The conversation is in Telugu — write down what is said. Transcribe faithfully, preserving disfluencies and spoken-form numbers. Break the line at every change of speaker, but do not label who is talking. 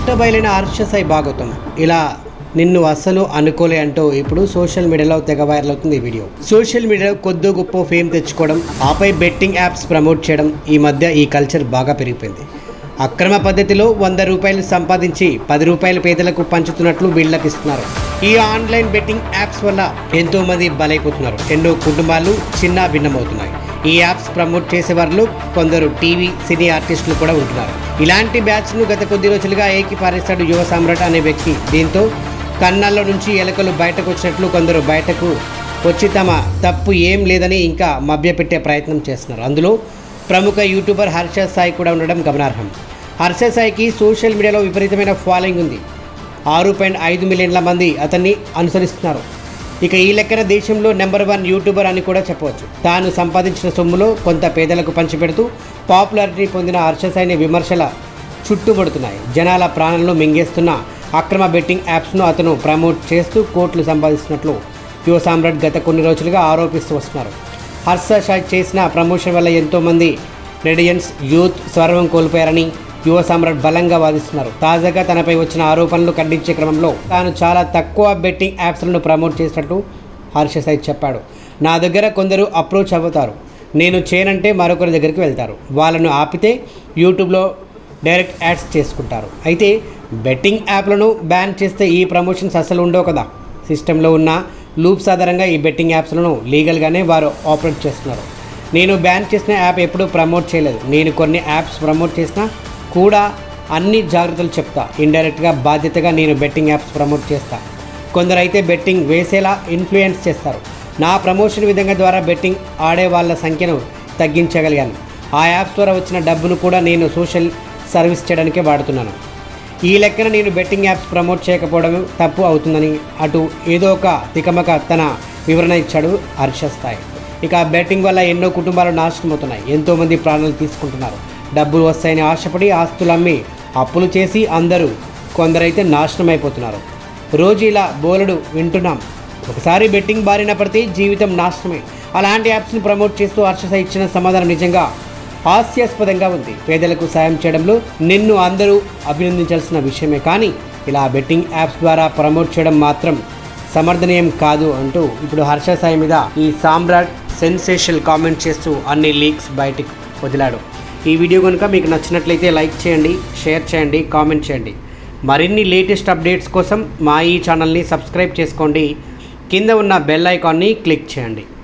బట్టబయలైన హర్ష సాయి భాగవతం ఇలా నిన్ను అస్సలు అనుకోలే అంటూ ఇప్పుడు సోషల్ మీడియాలో తెగ వైరల్ అవుతుంది ఈ వీడియో. సోషల్ మీడియాలో కొద్ది గొప్ప ఫేమ్ తెచ్చుకోవడం, ఆపై బెట్టింగ్ యాప్స్ ప్రమోట్ చేయడం, ఈ మధ్య ఈ కల్చర్ బాగా పెరిగిపోయింది. అక్రమ పద్ధతిలో వంద రూపాయలు సంపాదించి పది రూపాయల పేదలకు పంచుతున్నట్లు బిల్డప్ ఇస్తున్నారు. ఈ ఆన్లైన్ బెట్టింగ్ యాప్స్ వల్ల ఎంతో మంది బలైపోతున్నారు. ఎన్నో కుటుంబాలు చిన్న భిన్నమవుతున్నాయి. ఈ యాప్స్ ప్రమోట్ చేసే వారిలో కొందరు టీవీ సినీ ఆర్టిస్టులు కూడా ఉంటున్నారు. ఇలాంటి బ్యాచ్ను గత కొద్ది రోజులుగా ఏకి పారేశాడు యువ సామ్రాట్ అనే వ్యక్తి. దీంతో కన్నాల్లో నుంచి ఎలుకలు బయటకు వచ్చినట్లు కొందరు బయటకు వచ్చి తమ తప్పు ఏం లేదని ఇంకా మభ్యపెట్టే ప్రయత్నం చేస్తున్నారు. అందులో ప్రముఖ యూట్యూబర్ హర్ష సాయి కూడా ఉండడం గమనార్హం. హర్ష సాయికి సోషల్ మీడియాలో విపరీతమైన ఫాలోయింగ్ ఉంది. ఆరు పాయింట్ ఐదు మిలియన్ల మంది అతన్ని అనుసరిస్తున్నారు. ఇక ఈ లెక్కన దేశంలో నెంబర్ వన్ యూట్యూబర్ అని కూడా చెప్పవచ్చు. తాను సంపాదించిన సొమ్ములో కొంత పేదలకు పంచిపెడుతూ పాపులారిటీ పొందిన హర్ష సాయిని విమర్శల చుట్టుముడుతున్నాయి. జనాల ప్రాణాలను మింగేస్తున్న అక్రమ బెట్టింగ్ యాప్స్ను అతను ప్రమోట్ చేస్తూ కోట్లు సంపాదిస్తున్నట్లు యువ సామ్రాట్ గత కొన్ని రోజులుగా ఆరోపిస్తూ వస్తున్నారు. హర్ష సాయి చేసిన ప్రమోషన్ వల్ల ఎంతోమంది నెటిజన్స్ యూత్ స్వరం కోల్పోయారని యువ సామ్రాట్ బలంగా వాదిస్తున్నారు. తాజాగా తనపై వచ్చిన ఆరోపణలు ఖండించే క్రమంలో తాను చాలా తక్కువ బెట్టింగ్ యాప్స్లను ప్రమోట్ చేసినట్టు హర్ష సాయి చెప్పాడు. నా దగ్గర కొందరు అప్రోచ్ అవుతారు. నేను చేయనంటే మరొకరి దగ్గరికి వెళ్తారు. వాళ్ళను ఆపితే యూట్యూబ్లో డైరెక్ట్ యాడ్స్ చేసుకుంటారు. అయితే బెట్టింగ్ యాప్లను బ్యాన్ చేస్తే ఈ ప్రమోషన్స్ అసలు ఉండవు కదా. సిస్టంలో ఉన్న లూప్స్ ఆధారంగా ఈ బెట్టింగ్ యాప్స్లను లీగల్గానే వారు ఆపరేట్ చేస్తున్నారు. నేను బ్యాన్ చేసిన యాప్ ఎప్పుడూ ప్రమోట్ చేయలేదు. నేను కొన్ని యాప్స్ ప్రమోట్ చేసినా కూడా అన్ని జాగ్రత్తలు చెప్తా. ఇండైరెక్ట్గా బాధ్యతగా నేను బెట్టింగ్ యాప్స్ ప్రమోట్ చేస్తా. కొందరు అయితే బెట్టింగ్ వేసేలా ఇన్ఫ్లుయెన్స్ చేస్తారు. నా ప్రమోషన్ విధంగా ద్వారా బెట్టింగ్ ఆడే వాళ్ళ సంఖ్యను తగ్గించగలిగాను. ఆ యాప్స్ ద్వారా వచ్చిన డబ్బును కూడా నేను సోషల్ సర్వీస్ చేయడానికే వాడుతున్నాను. ఈ లెక్కన నేను బెట్టింగ్ యాప్స్ ప్రమోట్ చేయకపోవడం తప్పు అవుతుందని అటు ఏదో ఒక తికమక తన వివరణ ఇచ్చాడు హర్ష సాయి. ఇక బెట్టింగ్ వల్ల ఎన్నో కుటుంబాలు నాశనం అవుతున్నాయి. ఎంతోమంది ప్రాణాలు తీసుకుంటున్నారు. డబ్బులు వస్తాయని ఆశపడి ఆస్తులు అమ్మి అప్పులు చేసి అందరూ కొందరైతే నాశనం అయిపోతున్నారు. రోజు ఇలా బోలెడు వింటున్నాం. ఒకసారి బెట్టింగ్ బారిన పడితే జీవితం నాశనమే. అలాంటి యాప్స్ని ప్రమోట్ చేస్తూ హర్ష సాయి ఇచ్చిన సమాధానం నిజంగా హాస్యాస్పదంగా ఉంది. పేదలకు సాయం చేయడంలో నిన్ను అందరూ అభినందించాల్సిన విషయమే, కానీ ఇలా బెట్టింగ్ యాప్స్ ద్వారా ప్రమోట్ చేయడం మాత్రం సమర్థనీయం కాదు అంటూ ఇప్పుడు హర్ష సాయి మీద ఈ సామ్రాట్ సెన్సేషనల్ కామెంట్ చేస్తూ అన్ని లీక్స్ బయటికి వదిలాడు. ఈ వీడియో కనుక మీకు నచ్చినట్లయితే లైక్ చేయండి, షేర్ చేయండి, కామెంట్ చేయండి. మరిన్ని లేటెస్ట్ అప్డేట్స్ కోసం మా ఈ ఛానల్ని సబ్స్క్రైబ్ చేసుకోండి. కింద ఉన్న బెల్ ఐకాన్ని క్లిక్ చేయండి.